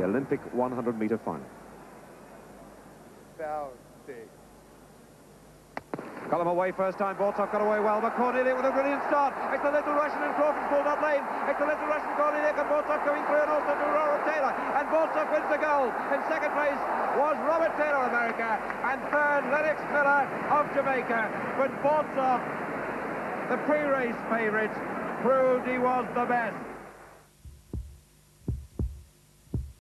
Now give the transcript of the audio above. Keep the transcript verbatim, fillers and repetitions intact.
Olympic one hundred meter final. Got him away first time. Borzov got away well, but Cornelius with a brilliant start. It's the little Russian and Crawford pulled up lane. It's the little Russian Cornelius and Borzov going through, and also to Robert Taylor. And Borzov wins the gold. In second place was Robert Taylor, America, and third Lennox Miller of Jamaica. But Borzov, the pre-race favourite, proved he was the best.